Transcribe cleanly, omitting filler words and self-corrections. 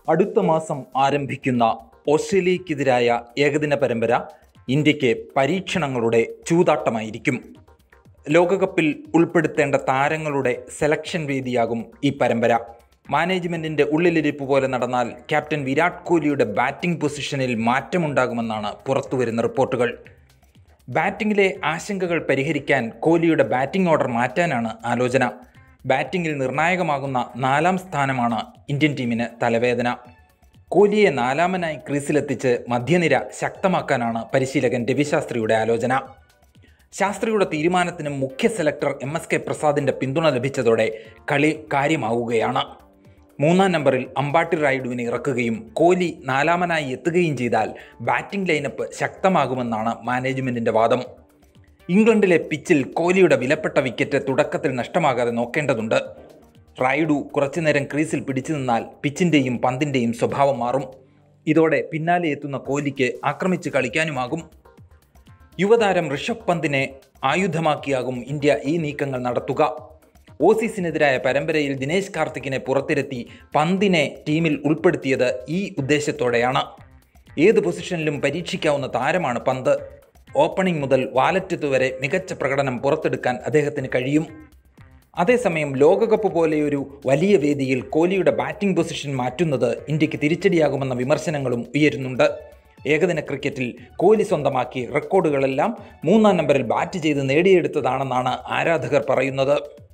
അടുത്ത മാസം ആരംഭിക്കുന്ന ഓസ്ട്രേലിയക്കെതിരായ ഏകദിന പരമ്പര ഇന്ത്യക്ക് പരീക്ഷണങ്ങളുടെ ചൂതാട്ടമായിരിക്കും. ലോകകപ്പിൽ ഉൾപ്പെടുത്തേണ്ട താരങ്ങളുടെ സെലക്ഷൻ വേദിയാകും ഈ പരമ്പര. മാനേജ്മെൻറ്റിൻ്റെ ഉള്ളിലിരിപ്പ് പോലെ നടന്നാൽ ക്യാപ്റ്റൻ വിരാട് കോഹ്ലിയുടെ ബാറ്റിംഗ് പൊസിഷനിൽ മാറ്റമുണ്ടാകുമെന്നാണ് പുറത്തുവരുന്ന റിപ്പോർട്ടുകൾ. ബാറ്റിങ്ങിലെ ആശങ്കകൾ പരിഹരിക്കാൻ കോഹ്ലിയുടെ ബാറ്റിംഗ് ഓർഡർ മാറ്റാനാണ് ആലോചന. ബാറ്റിങ്ങിൽ നിർണായകമാകുന്ന 4-ാം സ്ഥാനമാണ് ഇന്ത്യൻ ടീമിന് തലവേദന. കോഹ്ലിയെ 4-മനായി ക്രീസിലെത്തിച്ച് മധ്യനിര ശക്തമാക്കാനാണ് പരിശീലകൻ രവി ശാസ്ത്രിയുടെ ആലോചന. ശാസ്ത്രിയുടെ തീരുമാനത്തിന് മുഖ്യ സെലക്ടർ MSK പ്രസാദിൻ്റെ പിന്തുണ ലഭിച്ചതോടെ കളി കാര്യമാവുകയാണ്. 3-ാം നമ്പറിൽ അമ്പാട്ടി റായിഡുവിനെ ഇറക്കുകയും കോഹ്ലി 4-മനായി എത്തുകയും ചെയ്താൽ ബാറ്റിംഗ് ലൈനപ്പ് ശക്തമാകുമെന്നാണ് മാനേജ്മെൻറ്റിൻ്റെ വാദം. ഇംഗ്ലണ്ടിലെ പിച്ചിൽ കോഹ്ലിയുടെ വിലപ്പെട്ട വിക്കറ്റ് തുടക്കത്തിൽ നഷ്ടമാകാതെ നോക്കേണ്ടതുണ്ട്. റായിഡു കുറച്ചുനേരം ക്രീസിൽ പിടിച്ചു നിന്നാൽ പിച്ചിൻ്റെയും പന്തിൻ്റെയും സ്വഭാവം മാറും. ഇതോടെ പിന്നാലെ എത്തുന്ന കോഹ്ലിക്ക് ആക്രമിച്ച് കളിക്കാനുമാകും. യുവതാരം ഋഷഭ് പന്തിനെ ആയുധമാക്കിയാകും ഇന്ത്യ ഈ നീക്കങ്ങൾ നടത്തുക. ഓസീസിനെതിരായ പരമ്പരയിൽ ദിനേശ് കാർത്തിക്കിനെ പുറത്തിരുത്തി പന്തിനെ ടീമിൽ ഉൾപ്പെടുത്തിയത് ഈ ഉദ്ദേശത്തോടെയാണ്. ഏത് പൊസിഷനിലും പരീക്ഷിക്കാവുന്ന താരമാണ് പന്ത്. ഓപ്പണിംഗ് മുതൽ വാലറ്റത്ത് വരെ മികച്ച പ്രകടനം പുറത്തെടുക്കാൻ അദ്ദേഹത്തിന് കഴിയും. അതേസമയം ലോകകപ്പ് പോലെയൊരു വലിയ വേദിയിൽ കോഹ്ലിയുടെ ബാറ്റിംഗ് പൊസിഷൻ മാറ്റുന്നത് ഇന്ത്യക്ക് തിരിച്ചടിയാകുമെന്ന വിമർശനങ്ങളും ഉയരുന്നുണ്ട്. ഏകദിന ക്രിക്കറ്റിൽ കോഹ്ലി സ്വന്തമാക്കിയ റെക്കോർഡുകളെല്ലാം 3-ാം നമ്പറിൽ ബാറ്റ് ചെയ്ത് നേടിയെടുത്തതാണെന്നാണ് ആരാധകർ പറയുന്നത്.